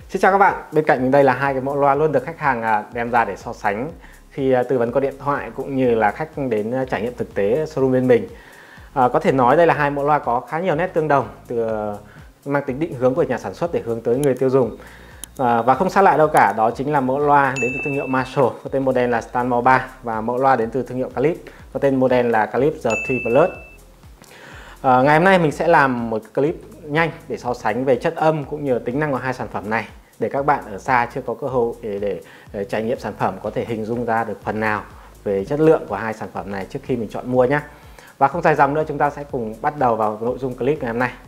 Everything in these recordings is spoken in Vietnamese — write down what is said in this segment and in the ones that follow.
Xin chào các bạn, bên cạnh mình đây là hai cái mẫu loa luôn được khách hàng đem ra để so sánh khi tư vấn qua điện thoại cũng như là khách đến trải nghiệm thực tế showroom bên mình. Có thể nói đây là hai mẫu loa có khá nhiều nét tương đồng, mang tính định hướng của nhà sản xuất để hướng tới người tiêu dùng. Và không xa lại đâu cả, đó chính là mẫu loa đến từ thương hiệu Marshall có tên model là Stanmore 3 và mẫu loa đến từ thương hiệu Calip có tên model là Calip The 3 Plus. Ngày hôm nay mình sẽ làm một clip nhanh để so sánh về chất âm cũng như tính năng của hai sản phẩm này, để các bạn ở xa chưa có cơ hội để trải nghiệm sản phẩm có thể hình dung ra được phần nào về chất lượng của hai sản phẩm này trước khi mình chọn mua nhé. Và không dài dòng nữa, chúng ta sẽ cùng bắt đầu vào nội dung clip ngày hôm nay.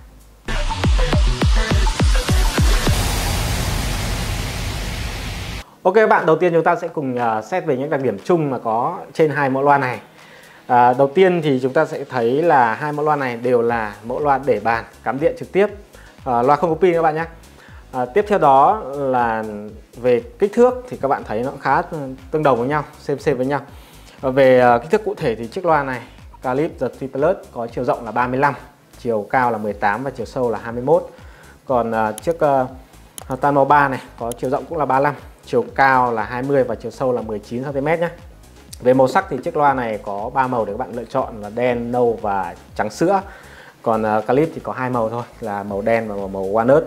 Ok bạn, đầu tiên chúng ta sẽ cùng xét về những đặc điểm chung mà có trên hai mẫu loa này. Đầu tiên thì chúng ta sẽ thấy là hai mẫu loa này đều là mẫu loa để bàn cắm điện trực tiếp, loa không có pin các bạn nhé. Tiếp theo đó là về kích thước thì các bạn thấy nó khá tương đồng với nhau, xem với nhau. Về kích thước cụ thể thì chiếc loa này Calip The 3 Plus có chiều rộng là 35, chiều cao là 18 và chiều sâu là 21. Còn chiếc Stanmore 3 này có chiều rộng cũng là 35, chiều cao là 20 và chiều sâu là 19 cm nhé. Về màu sắc thì chiếc loa này có 3 màu để các bạn lựa chọn là đen, nâu và trắng sữa. Còn Calip thì có hai màu thôi là màu đen và màu walnut.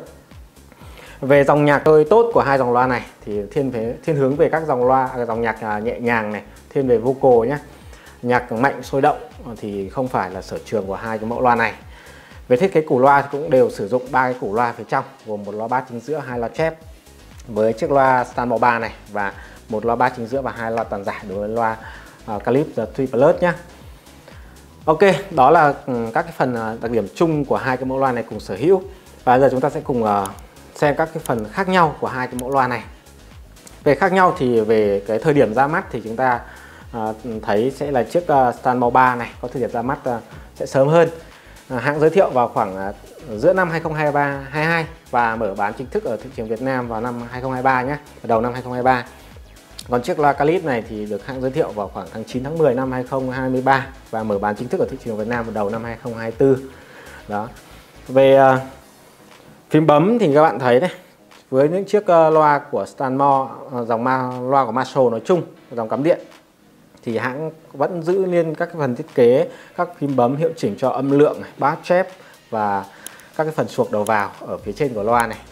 Về dòng nhạc hơi tốt của hai dòng loa này thì thiên hướng về các dòng nhạc nhẹ nhàng này, thiên về vocal nhé. Nhạc mạnh sôi động thì không phải là sở trường của hai cái mẫu loa này. Về thiết kế củ loa thì cũng đều sử dụng 3 cái củ loa phía trong, gồm một loa bass chính giữa, 2 loa chép với chiếc loa Stanmore 3 này, và một loa bass chính giữa và 2 loa toàn giải đối với loa Calip The 3 Plus nhé. Ok, đó là các cái phần đặc điểm chung của hai cái mẫu loa này cùng sở hữu. Và giờ chúng ta sẽ cùng xem các cái phần khác nhau của hai cái mẫu loa này. Về khác nhau thì về cái thời điểm ra mắt thì chúng ta thấy sẽ là chiếc Stanmore 3 này có thời điểm ra mắt sẽ sớm hơn. Hãng giới thiệu vào khoảng giữa năm 2023-22 và mở bán chính thức ở thị trường Việt Nam vào năm 2023 nhé, đầu năm 2023. Còn chiếc loa Calip này thì được hãng giới thiệu vào khoảng tháng 9 tháng 10 năm 2023 và mở bán chính thức ở thị trường Việt Nam vào đầu năm 2024. Đó. Về phím bấm thì các bạn thấy đấy, với những chiếc loa của Stanmore, dòng loa của Marshall nói chung, dòng cắm điện, thì hãng vẫn giữ nguyên các cái phần thiết kế, các phím bấm hiệu chỉnh cho âm lượng, bass chép và các cái phần suộc đầu vào ở phía trên của loa này,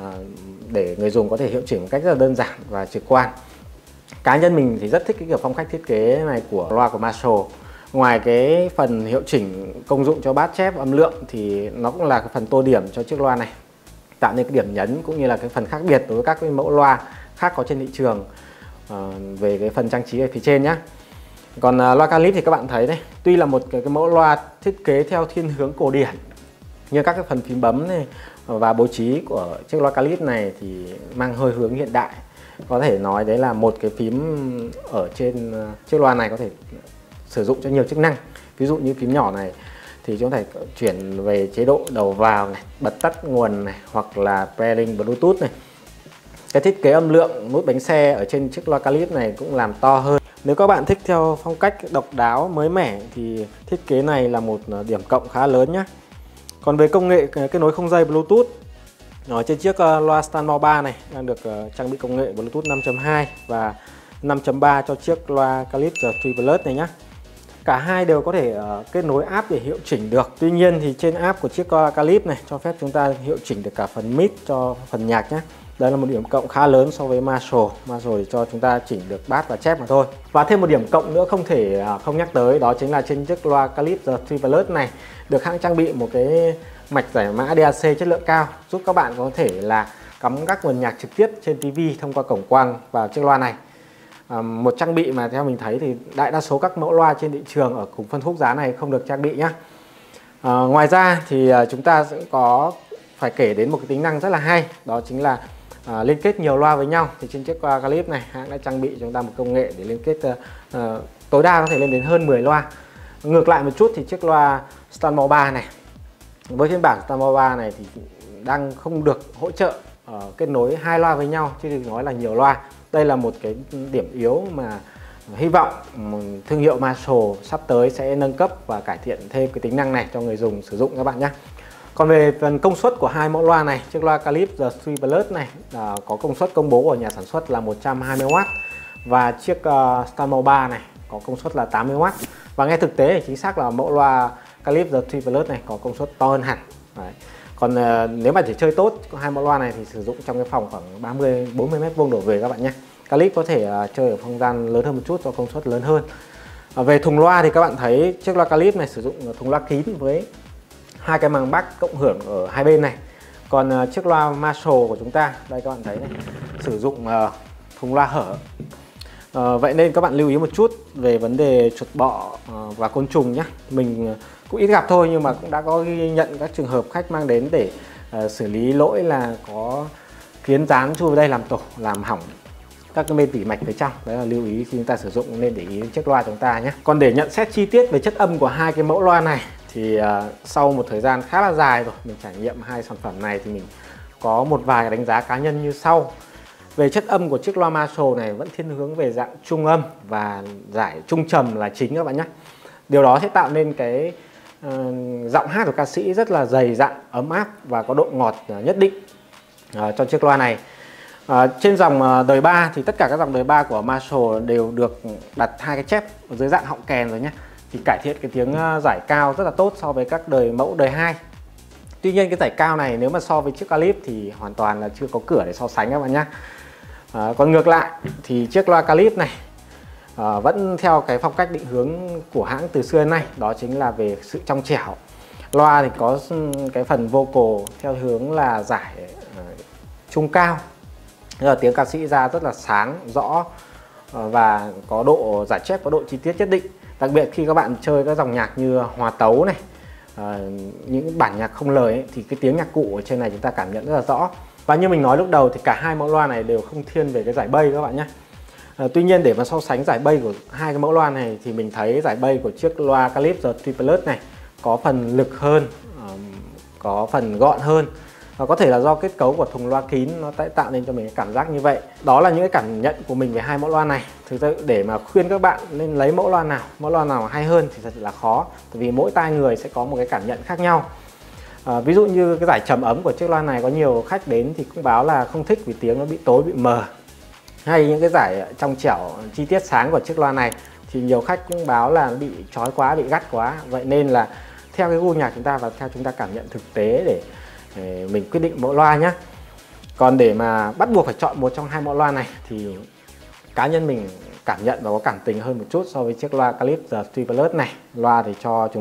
để người dùng có thể hiệu chỉnh một cách rất là đơn giản và trực quan. Cá nhân mình thì rất thích cái kiểu phong cách thiết kế này của loa của Marshall. Ngoài cái phần hiệu chỉnh công dụng cho bass chép âm lượng thì nó cũng là cái phần tô điểm cho chiếc loa này, tạo nên cái điểm nhấn cũng như là cái phần khác biệt đối với các cái mẫu loa khác có trên thị trường về cái phần trang trí ở phía trên nhé. Còn loa Calip thì các bạn thấy đây, tuy là một cái mẫu loa thiết kế theo thiên hướng cổ điển, nhưng các cái phần phím bấm này và bố trí của chiếc loa Calip này thì mang hơi hướng hiện đại. Có thể nói đấy là một cái phím ở trên chiếc loa này có thể sử dụng cho nhiều chức năng. Ví dụ như phím nhỏ này thì chúng ta thể chuyển về chế độ đầu vào này, bật tắt nguồn này, hoặc là pairing Bluetooth này. Cái thiết kế âm lượng nút bánh xe ở trên chiếc loa Calip này cũng làm to hơn. Nếu các bạn thích theo phong cách độc đáo mới mẻ thì thiết kế này là một điểm cộng khá lớn nhé. Còn về công nghệ kết nối không dây Bluetooth, ở trên chiếc loa Stanmore 3 này đang được trang bị công nghệ Bluetooth 5.2 và 5.3 cho chiếc loa Calip The 3 Plus này nhé. Cả hai đều có thể kết nối app để hiệu chỉnh được. Tuy nhiên thì trên app của chiếc Calip này cho phép chúng ta hiệu chỉnh được cả phần mid cho phần nhạc nhé. Đây là một điểm cộng khá lớn so với Marshall thì cho chúng ta chỉnh được bass và chép mà thôi. Và thêm một điểm cộng nữa không thể không nhắc tới, đó chính là trên chiếc loa Calip The 3 Plus này được hãng trang bị một cái mạch giải mã DAC chất lượng cao, giúp các bạn có thể là cắm các nguồn nhạc trực tiếp trên TV thông qua cổng quang vào chiếc loa này. Một trang bị mà theo mình thấy thì đại đa số các mẫu loa trên thị trường ở cùng phân khúc giá này không được trang bị nhé. Ngoài ra thì chúng ta sẽ có phải kể đến một cái tính năng rất là hay, đó chính là liên kết nhiều loa với nhau. Thì trên chiếc loa Calip này hãng đã trang bị chúng ta một công nghệ để liên kết tối đa có thể lên đến hơn 10 loa. Ngược lại một chút thì chiếc loa Stanmore 3 này, với phiên bản Stanmore 3 này thì đang không được hỗ trợ kết nối hai loa với nhau, chứ đừng nói là nhiều loa. Đây là một cái điểm yếu mà hy vọng thương hiệu Marshall sắp tới sẽ nâng cấp và cải thiện thêm cái tính năng này cho người dùng sử dụng các bạn nhé. Còn về phần công suất của hai mẫu loa này, chiếc loa Calypso The 3 Plus này có công suất công bố của nhà sản xuất là 120W, và chiếc Stanmore 3 này có công suất là 80W. Và nghe thực tế thì chính xác là mẫu loa Calypso The 3 Plus này có công suất to hơn hẳn. Đấy. Còn nếu mà chỉ chơi tốt hai mẫu loa này thì sử dụng trong cái phòng khoảng 30-40 m² đổ về các bạn nhé. Calypso có thể chơi ở không gian lớn hơn một chút do công suất lớn hơn. Về thùng loa thì các bạn thấy chiếc loa Calypso này sử dụng thùng loa kín với hai cái màng bass cộng hưởng ở hai bên này. Còn chiếc loa Marshall của chúng ta, đây các bạn thấy này, sử dụng thùng loa hở. Vậy nên các bạn lưu ý một chút về vấn đề chuột bọ và côn trùng nhé. Mình cũng ít gặp thôi, nhưng mà cũng đã có ghi nhận các trường hợp khách mang đến để xử lý lỗi là có kiến dán chui vào đây làm tổ, làm hỏng các cái bên tỉ mạch phía trong. Đấy là lưu ý khi chúng ta sử dụng, nên để ý đến chiếc loa chúng ta nhé. Còn để nhận xét chi tiết về chất âm của hai cái mẫu loa này thì sau một thời gian khá là dài rồi mình trải nghiệm hai sản phẩm này thì mình có một vài đánh giá cá nhân như sau. Về chất âm của chiếc loa Marshall này vẫn thiên hướng về dạng trung âm và giải trung trầm là chính các bạn nhé. Điều đó sẽ tạo nên cái giọng hát của ca sĩ rất là dày dặn, ấm áp và có độ ngọt nhất định cho chiếc loa này. Trên dòng đời 3 thì tất cả các dòng đời 3 của Marshall đều được đặt hai cái chép ở dưới dạng họng kèn rồi nhé, thì cải thiện cái tiếng giải cao rất là tốt so với các mẫu đời 2. Tuy nhiên cái giải cao này nếu mà so với chiếc Calypso thì hoàn toàn là chưa có cửa để so sánh các bạn nhé. Còn ngược lại thì chiếc loa Calypso này vẫn theo cái phong cách định hướng của hãng từ xưa đến nay, đó chính là về sự trong trẻo. Loa thì có cái phần vocal theo hướng là giải trung cao, tiếng ca sĩ ra rất là sáng, rõ và có độ giải chép, có độ chi tiết nhất định. Đặc biệt khi các bạn chơi các dòng nhạc như hòa tấu này, những bản nhạc không lời ấy, thì cái tiếng nhạc cụ ở trên này chúng ta cảm nhận rất là rõ. Và như mình nói lúc đầu thì cả hai mẫu loa này đều không thiên về cái giải bass các bạn nhé. Tuy nhiên để mà so sánh giải bass của hai cái mẫu loa này thì mình thấy giải bass của chiếc loa Calypso The 3 Plus này có phần lực hơn, có phần gọn hơn. Và có thể là do kết cấu của thùng loa kín nó tạo nên cho mình cái cảm giác như vậy. Đó là những cái cảm nhận của mình về hai mẫu loa này. Thực ra để mà khuyên các bạn nên lấy mẫu loa nào hay hơn thì thật sự là khó, bởi vì mỗi tai người sẽ có một cái cảm nhận khác nhau. Ví dụ như cái giải trầm ấm của chiếc loa này có nhiều khách đến thì cũng báo là không thích vì tiếng nó bị tối, bị mờ. Hay những cái giải trong trẻo chi tiết sáng của chiếc loa này thì nhiều khách cũng báo là bị chói quá, bị gắt quá. Vậy nên là theo cái gu nhạc chúng ta và theo chúng ta cảm nhận thực tế để mình quyết định mẫu loa nhé. Còn để mà bắt buộc phải chọn một trong hai mẫu loa này thì cá nhân mình cảm nhận và có cảm tình hơn một chút so với chiếc loa Calypso The 3 Plus này. Loa thì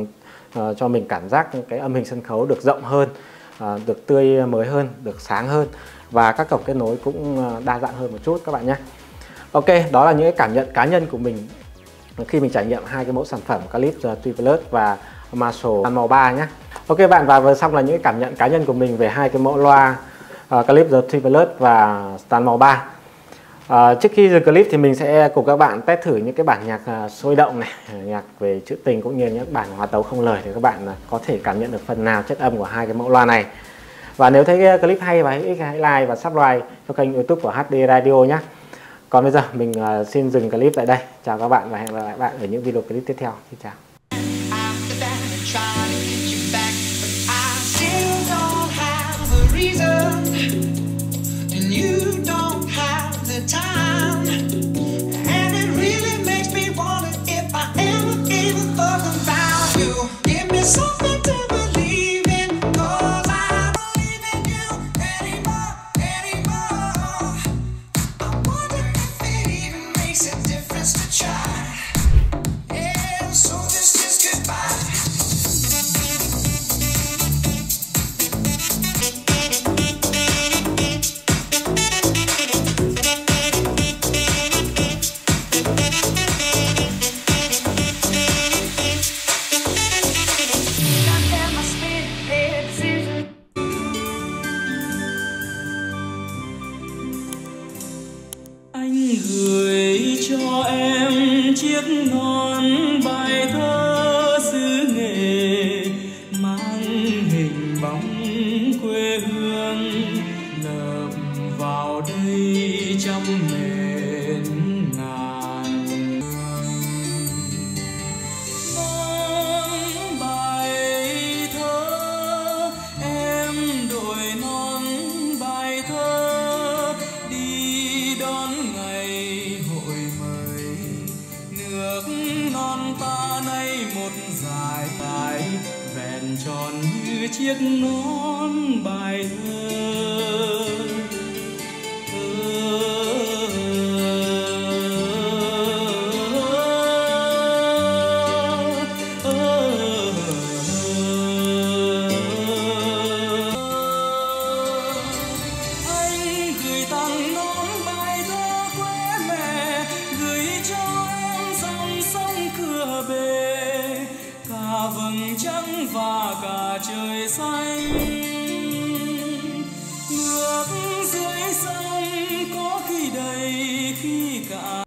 cho mình cảm giác cái âm hình sân khấu được rộng hơn, được tươi mới hơn, được sáng hơn, và các cổng kết nối cũng đa dạng hơn một chút các bạn nhé. Ok, đó là những cái cảm nhận cá nhân của mình khi mình trải nghiệm hai cái mẫu sản phẩm Calypso The 3 Plus và Marshall Stanmore 3 nhé. Ok bạn, và vừa xong là những cái cảm nhận cá nhân của mình về hai cái mẫu loa Calypso The 3 Plus và Stanmore 3. Trước khi dừng clip thì mình sẽ cùng các bạn test thử những cái bản nhạc sôi động này, nhạc về trữ tình cũng như những bản hòa tấu không lời để các bạn có thể cảm nhận được phần nào chất âm của hai cái mẫu loa này. Và nếu thấy clip hay và hữu ích, hãy like và subscribe cho kênh YouTube của HD Radio nhé. Còn bây giờ mình xin dừng clip tại đây. Chào các bạn và hẹn gặp lại các bạn ở những video clip tiếp theo. Xin chào. Gửi cho em chiếc nón bài thơ xứ nghệ mang hình bóng quê hương nợp vào đây trăm nền ngàn. Nón bài thơ chiếc nón bài thơ. Anh gửi tặng nón bài thơ quê mẹ, gửi cho em dòng sông cửa bể, cả vầng trăng và cả trời xanh. Nước dưới sông có khi đầy khi cạn.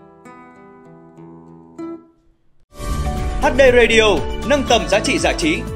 HD Radio nâng tầm giá trị giải trí